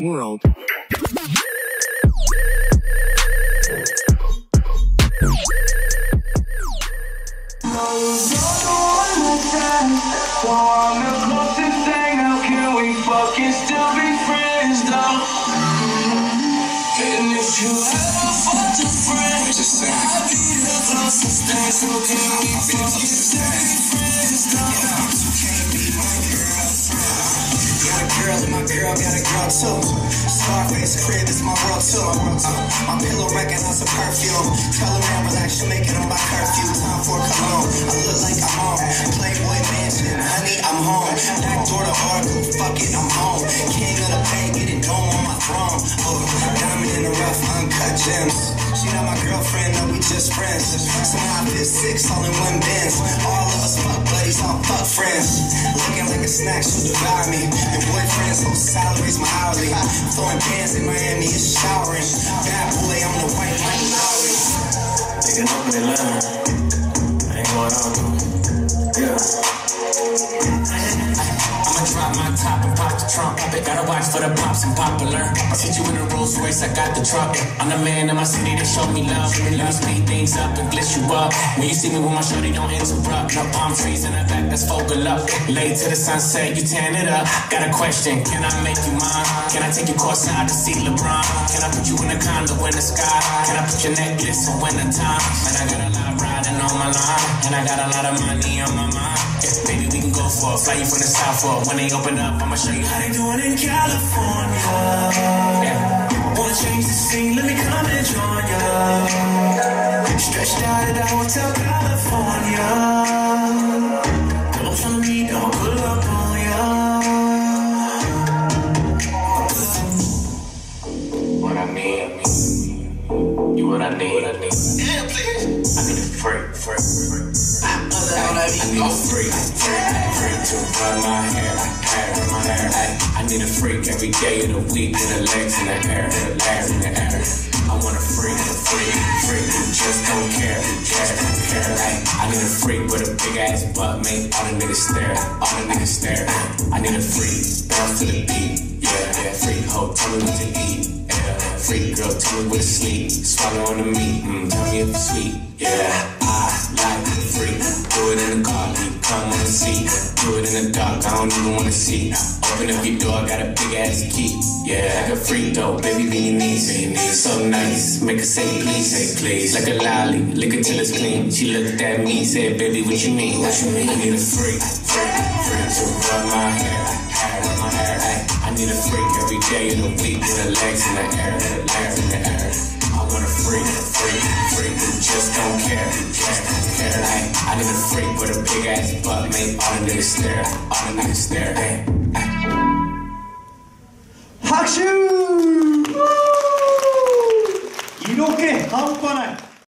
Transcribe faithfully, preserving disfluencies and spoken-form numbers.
world. Girl and my girl got a girl too. Scarface crib is my world too. Uh, my pillow recognize a perfume. Tell a man relax, you make it on my curfew. Time for cologne. I look like I'm home. Playboy mansion, honey, I'm home. Back door to Oracle, fuck it, I'm home. King of the bay, getting dome on my throne. Oh, diamond in the rough, uncut gems. She not my girlfriend, no, we just friends. Somehow I fit six, all in one Benz. All of us fuck buddies, all fuck friends. Looking like a snack, she'll devour me. Your boyfriend's whole salary's my hourly. Throwing pants in Miami, it's showering. Bad boy, I'm the white Mike Lowry. Nigga, know what they learn. I ain't going on though. Yeah. I'ma drop my top and pop the trunk. Gotta watch for the pops and popular. I sit you in a Rolls Royce, I got the truck. I'm the man in my city, they show me love. Let me speed things up and glitch you up. When you see me with my shorty, don't interrupt. No palm trees in the back, that's focal up. Late to the sunset, you tan it up. Got a question, can I make you mine? Can I take you courtside to see LeBron? Can I put you in a condo in the sky? Can I put your necklace on winter time? And I got a lot riding on my line, and I got a lot of money on my mind. Yeah, baby, we can go for it. Fly you from the south for it. When they open up, I'ma show you how they do it in California. Yeah. Wanna change the scene, let me come and join ya. Stretched out at the Hotel California. Don't tell me, don't pull up on ya. What I need, you what I need. Yeah, please. I need a freak, freak, freak. I need a freak, freak, freak to run my hair, hair, my hair. I need a freak every day of the week with her legs in the air, her legs in the air. I want a freak, a freak, freak who just don't care, who care, who care. I need a freak with a big ass butt, make all the niggas stare, all the niggas stare. I need a freak, bounce to the beat, yeah, yeah. Freak hoe, tell me what to eat, yeah. Freak girl, tell me what to sleep, swallow on the meat, mm, tell me if it's sweet, yeah. I like the freak, do it in the car, you come on the seat. Do it in the dark, I don't even wanna see. Open up your door, got a big ass key. Yeah, like a freak though, baby, be your knees, be your knees. So nice, make her say please, say please. Like a lolly, lick it till it's clean. She looked at me, said, baby, what you mean? What you mean? I need a freak, freak, freak to rub my hair, hair, rub my hair. I need a freak every day of the week with her legs in the air, her legs in the air. I want a freak, a freak, freak who just don't care, who just don't care. I, I need a freak with a big ass butt, make all the niggas stare, all the niggas stare. Ay, ay.